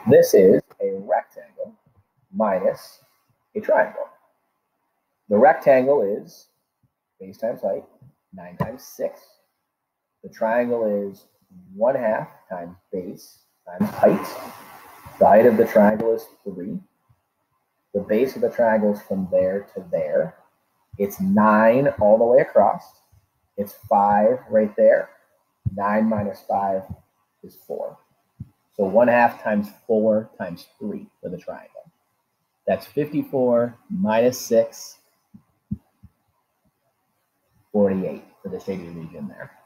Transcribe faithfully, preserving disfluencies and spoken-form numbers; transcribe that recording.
This is a rectangle minus a triangle. The rectangle is base times height, nine times six. The triangle is one half times base times height. The height of the triangle is three. The base of the triangle is from there to there. It's nine all the way across. It's five right there. nine minus five is four. So one half times four times three for the triangle. That's fifty-four minus six, forty-eight for the shaded region there.